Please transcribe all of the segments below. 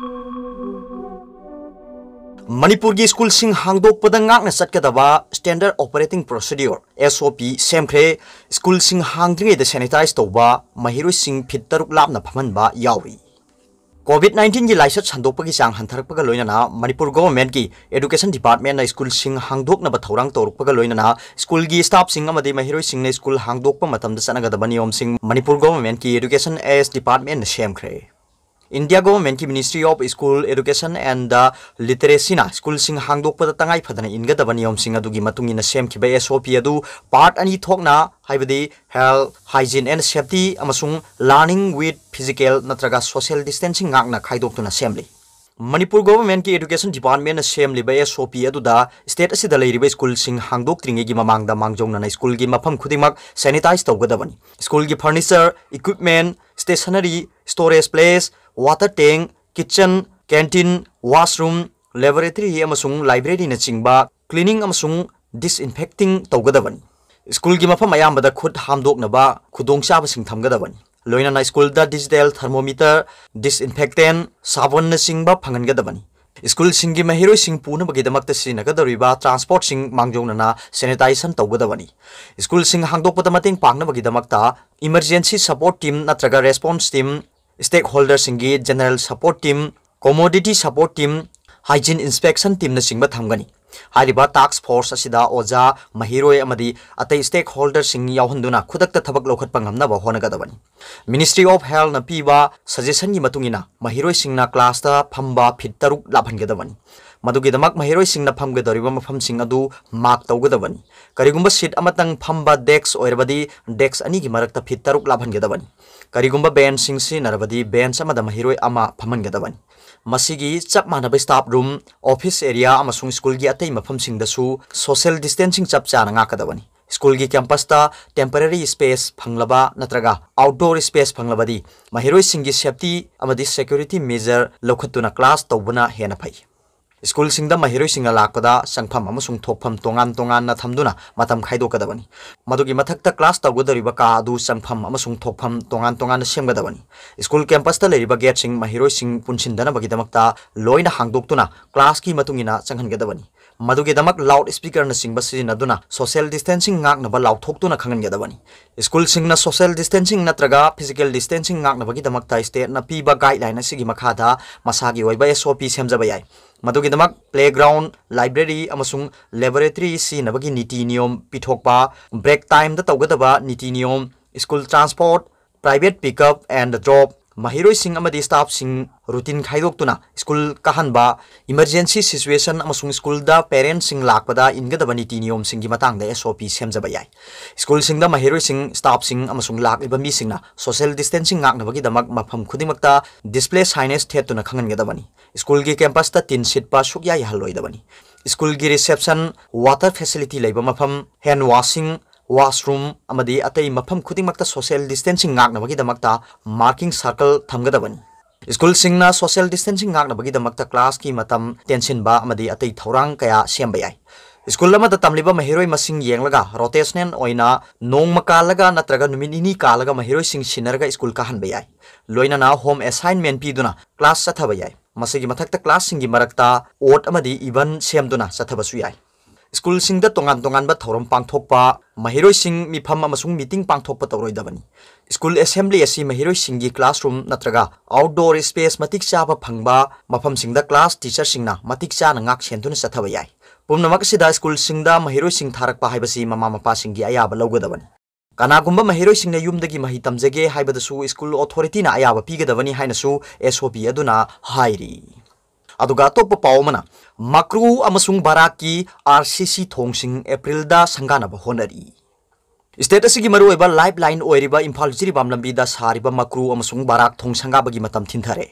Manipur gi school sing hangdok padang ngak na satkadaba standard operating procedure SOP semkhre school sing hangdringe de sanitize toba mahiru sing phit taruk lapna phamanba yawi COVID-19 gi laisat sandokpagi chang hantarakpaga loinana Manipur government gi education department na school sing hangdok na bathorang torukpaga loinana school gi staff sing amadi mahiru sing na school hangdokpa matamda chanagadaba niyom sing Manipur government gi education as department na semkhre India government ki Ministry of School Education and Literacy na school sing hangdok pada tangai phadana ingadaba niyom sing adugi matungina semkhiba SOP adu part ani thokna haibadi health hygiene and safety amasung learning with physical natraga social distancing ngakna khaidoktuna semli Manipur government ki education department na semli ba SOP adu da state asida leiriba school sing hangdok tringe gi mamangda mangjongna na school gi mafam khudimak sanitize tawgadabani school gi furniture equipment stationery storage place water tank, kitchen, canteen, washroom, laboratory amasung library na chingba cleaning amasung disinfecting tawgadabani school gi mafam mayambada khud hamdoknaba khudongchaba sing thamgadabani loina na school da digital thermometer disinfectant sabon na chingba phangangadabani school singi mahiro sing puna bagidamakta sinagadariba transport sing mangjongna na sanitization tawgadabani school sing hangdokpada mating pangna bagidamakta emergency support team natraga response team stakeholders singi general support team commodity support team hygiene inspection team na singba thamgani hariba task force asida oja mahiroi amadi atai stakeholders sing yawhanduna khudakta thabak lokhat pangamna ba honagadabani Ministry of Health na piba suggestion gi matungina mahiroi singna class ta phamba phit taruk labhangadabani madugi damak mahiroi singna phamgadariba mafam sing adu mark tawgadabani karigumba seat amatang phamba desk oirabadi desk ani gi marakta phit taruk labhangadabani karigumba bench sing si narabadi bench amada mahiroi ama phamangadabani masigi chap manaba staff room office area amasung school gi atei mafam sing dasu social distancing chap chana ngakadabani school gi campus ta temporary space phanglaba natraga outdoor space phanglabadi mahiroi sing gi safety amadi security measure lokhatuna class tawbuna hena phai school singda mahiroi singa lakpada sangpham amasung thokpham tongan na thamduna matam khaidokadabani madugi mathakta class tawgodariba ka adu sangpham amasung thokpham tongan na semgadabani school campus ta leriba gate sing mahiroi sing punchindana bagidamakta loina hangdoktuna class ki matungina changhangadabani madugi damak loud speaker na singba sinaduna social distancing ngakna ba lauthoktuna khangangadabani school singna social distancing natraga physical distancing ngakna bagidamakta state na piba guideline asigi makhada masagi oiba SOP semjaba yai madugi damak playground library amasung laboratory si nabagi niti niyom pithokpa break time da tawgadaba niti niyom school transport private pickup and drop mahiroi sing amadi staff sing routine khaidoktuna school kahanba emergency situation amasung school da parents sing lakpada ingadaba niti niyom singi matang da SOP semjaba yai school sing da mahiroi sing staff sing amasung lakiba mi singna social distancing ngakna bagi damak mafam khudimakta display signage thetuna khangangadabani school gi campus ta tin seat pa sukya yahaloidabani school gi reception water facility leiba mafam hand washing washroom amadi atai mafam khudingmakta social distancing ngakna bagi damakta marking circle thamgadabani school singna social distancing ngakna bagi damakta class ki matam tension ba amadi atai thorang kaya semba yai school lama da tamliba mahiroi masing yenglaga rotational oina nongma kalaga natraga numinini kalaga mahiroi sing sinarga school ka hanba yai loina na home assignment pi duna class sathaba yai masigi mathakta class singi marakta odd amadi even semduna sathaba su yai school sing da tongan ba thorom pangthokpa mahiroi sing mifam amasung meeting pangthokpa tawroidabani school assembly asi mahiroi singi classroom natraga outdoor space matik chaba phangba mafam singda class teacher singna matik cha na ngak sentuna sathaba yai pumnamak sida school singda mahiroi sing tharakpa haibasi mama mapa singi ayaba lawgadabani kanagumba mahiroi singna yumdagi mahi tamjage haibadasu school authority na ayaba pigadabani hainasu SOP aduna hairi aduga topa pawmana makru amasung baraki RCC thongsing April da sangana ba honari state asigi maru eba lifeline oiriba imphal jiri bamlambi da sariba makru amasung barak thong sanga bagi matam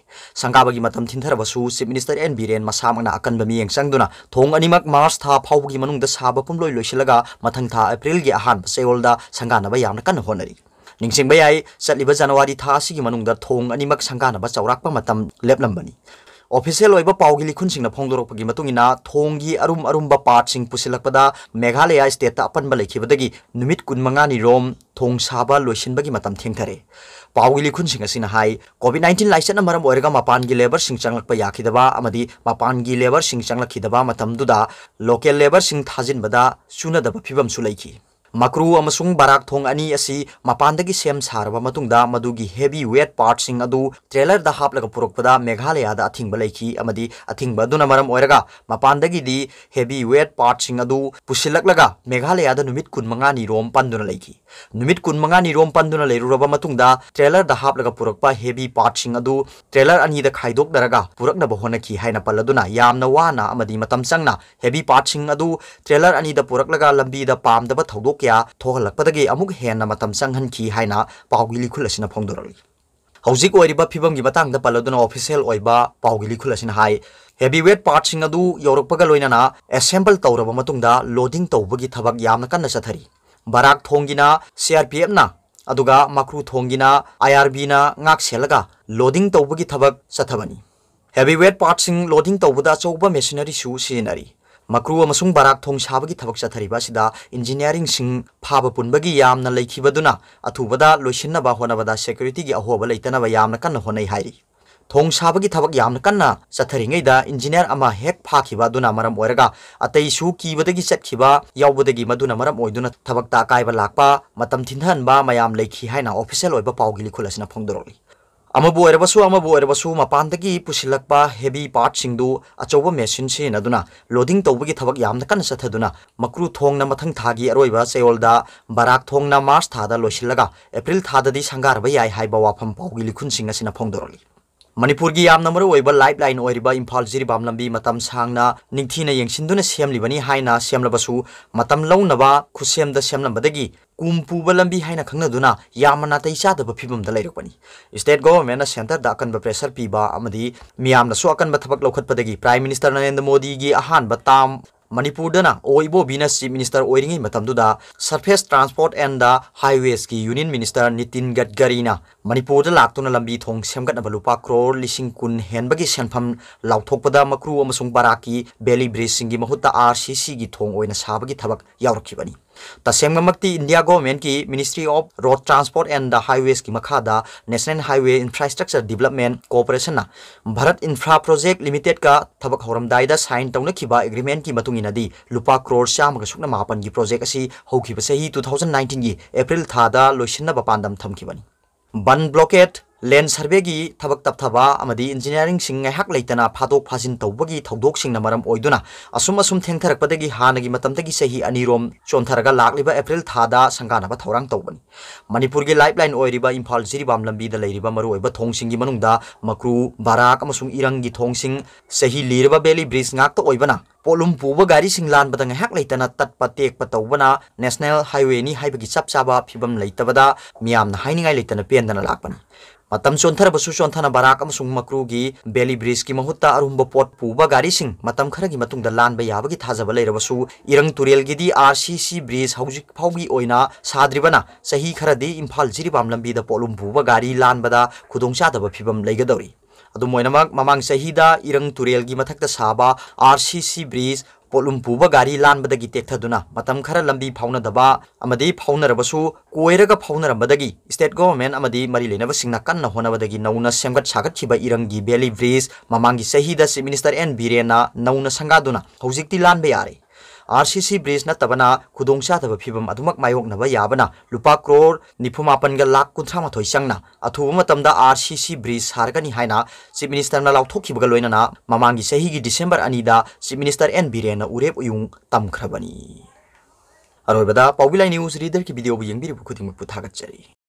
thinthare basu chief minister N Biren masamangna akan bami yengsangduna thong animak March tha phawgi manung da saba pumloi loisilaga mathang tha April gi ahan seolda sangana ba yamna kan honari ningsing bayai satliba January tha asigi manung da thong animak sangana ba chawrakpa matam leplambani official ओइबा पाउगी लिखुनसिंगना फोंदोरकपगी मतुंगिना थोंगी अरुम पार्टसिंग पुसिलकपदा Meghalaya state अपनबा लेखिबदगी नुमित 15 नि रोम थों साबा लोइसिनबगी मतम थेंगथरे पाउगी लिखुनसिंग असिना हाई कोविड-19 लाइसन मरम ओइरगा मपानगी लेबर सिंग चंगलकपा याखिदबा अमदी मपानगी लेबर सिंग चंगलखिदबा मतमदुदा लोकल लेबर सिंग थाजिनबदा सुनदबा फिबम सुलैखि मक्रू अमसुंग बाराक थोंग अनि असि मपानदगी सेम सारबा मतुंगदा मदुगी हेवी वेट पार्टसिंग अदु ट्रेलर दा हापलगा पुरकपदा मेघालय दा अथिंगबा लैखि अमदी अथिंगबा दुना मरम ओइरगा मपानदगी दी हेवी वेट पार्टसिंग अदु पुसिलकलगा मेघालय दा नुमित 15 नि रोम पंदुना लैखि नुमित 15 नि रोम पंदुना लेरुरबा मतुंगदा ट्रेलर दा हापलगा पुरकपा हेवी पार्टसिंग अदु ट्रेलर अनि दा खाइदोकदरगा पुरकनबा होनखि हाइना पल्लदुना यामना वाना अमदी मतम संगना हेवी पार्टसिंग अदु ट्रेलर अनि दा पुरकलगा लंबी दा पामदबा थौदोक क्या थोहलकपदगी अमुक हेन्ना मतम संगहनखि हाइना पाउगी लिखुल असिना फोंदोरली हौजिक ओइरिबा फिबमगी मतंगदा पल्लदुना ऑफिशियल ओइबा पाउगी लिखुल असिना हाई हेवी वेट पार्टसिंग अदु यौरकपगा लोइनाना असेंबल तौरबा मतुंगदा लोडिंग तौबगी थबक यामना कन्ना चथरी बाराक थोंगिना CRPF ना अदुगा मक्रू थोंगिना IRB ना ngak सेलगा लोडिंग तौबगी थबक चथबनी हेवी वेट पार्टसिंग लोडिंग तौबदा चौबा मेशिनरी सु सिनरी मक्रू अमसुंग बाराक थोंग साबगी थबक चथरिबा सिदा इंजीनियरिंग सिंग फाबा पुनबगी यामना लैखिबदुना अथुबदा लोइसिनबा होनबदा सिक्योरिटी गी अहोबा लैतनबा यामना कन्ना होनै हाइरी थोंग साबगी थबक यामना कन्ना चथरिङैदा इंजीनियर अमा हेक फाखिबा दुना मरम ओइरगा अतैसु कीबदगी चटखिबा यावबदगी मदुना मरम ओइदुना थबकता कायबा लाकपा मतम थिनहनबा मयाम लैखि हाइना ऑफिशियल ओइबा पाउगी लिखुलसिना फोंदोरली अमबु मपानदगी पुसिलकपा हेवी पार्टसिंगदु अचौबा मेशिन सिनदुना लोडिंग तौबगी थबक यामना कन्ना चथदुना मक्रू थोंगना मथंग थागी अरोइबा चेओलदा बाराक थोंगना मार्च थादा लोइसिलगा एप्रिल थाददी संगारबा याय हाइबा वाफम पाउगी लिखुनसिंग असिना फोंदोरली मणिपुर की यामना मरु ओइबा लाइफलाइन ओइरिबा इम्फाल जिरिबाम लंबी मतम सांगना निंगथीना येंगसिनदुना सेमलिबनी हाइना सेमलबसु मतम लौनबा खुसेमदा सेमलंबदगी कुमपुबा लंबी हाइना खंगनदुना यामना तैचादबा फिबमदा लैरकपनी स्टेट गवर्नमेंट सेंटर दा अकनबा प्रेशर पीबा अमदी मियामना सु अकनबा थबक लौखतपदगी प्राइम मिनिस्टर नरेंद्र मोदी की अहानबा ताम मणिपुर दना ओइबो बिना चीफ मिनिस्टर ओइरिंगै मतमदुदा surface transport and the highways की यूनियन मिनिस्टर नितिन गडकरीना मणिपुर दा लाक्तुना लंबी थोंग सेमगतनबा लुपा करोड़ लिसिंग कुन हेनबगी सेनफम लाउथोकपदा मक्रू अमसुंग बाराकी बेली ब्रिज सिंगी महुत्ता RCC की थोंग ओइना साबगी थबक यावरखिबनी तसेंगमक्ति इंडिया गवर्नमेंट की ministry of road transport and the highways की मखादा national highway infrastructure development cooperation Bharat infra project limited का थबक होरमदाइदा साइन तौनखिबा एग्रीमेंट की मतुंगिनदी लुपा करोड़ चामग सुकना मापन की प्रोजेक्ट असी हौखिबा सही 2019 की एप्रिल थादा लोइसिनबा पांदम थमखिबनी बन ब्लॉकेट लेन सर्वे की थबक तपथबा अमदी इंजीनियरिंग सिंग हक लेतना फादोक फाजिन तौबगी थौदोक सिंगना मरम ओइदुना असुम थेंगथरकपदगी हानगी मतमतगी सही अनिरोम चोंथरगा लाकलिबा एप्रिल थादा संगानबा थौरांग तौबनी मणिपुर की लाइफलाइन ओइरिबा इम्फाल जिरिबाम लंबीदा लैरिबा मरु ओइबा थोंगसिंगी मनुंगदा मक्रू बाराक अमसुंग इरंगी थोंगसिंग सही लीरबा बेली ब्रिज ngakta ओइबना पोलुम पुबा गारी सिंग लान बदंग हक लेतना तत्पा तेकपा तौबना नेशनल हाईवे नि हाइबगी चपचाबा फिबम लैतबदा मियामना हाइनिंगाइ लेतना पेंदना लाकपनी मतम चोंथरबसु चोंथना बाराक अमसुंग मक्रूगी बेली ब्रिज की महुत्ता अरुंबा पोट पुबा गारी सिंग मतम खरगी मतुंगदा लानबा याबगी थाजबा लैरबसु इरंग तुरेलगिदी RCC ब्रिज हौजिक फाउगी ओइना साद्रिबना सही खरदी इम्फाल जिरिबाम लंबीदा पोलुम पुबा गारी लानबदा खुदोंचादबा फिबम लैगदौरी अदुमोइनमक ममांग सहीदा इरंग तुरेलगी मथक्ता साबा RCC ब्रिज पोलुम पुबा गारी लानबदगी तेक्थदुना मतम खरा लंबी फाउनदबा अमदी फाउनरबसु कोइरगा फाउनरबदगी स्टेट गवर्नमेंट अमदी मरी लेनबा सिंगना कन्ना होनबदगी नौना सेमगत सागतखिबा इरंगी बेली ब्रिज ममांगी सहीदा चीफ मिनिस्टर N बीरेना नौना संगादुना हौजिकती लानबे यारे RCC ब्रिज नतबना खुदोंचादबा फिबम अदुमक मायोगनबा याबना लुपा करोड़ 94 लाख 38 संगना अथुबा मतमदा RCC ब्रिज सारगनी हाइना चीफ मिनिस्टर ना लाउथोखिबगा लोइनना ममांगी सही की डिसेंबर अनिदा चीफ मिनिस्टर N बीरेना उरेप उयुंग तमखरबनी अरोबदा पाउबिलाई न्यूज रीडर की वीडियो यंगबिरिबु खुदिंगमु थागतचरी।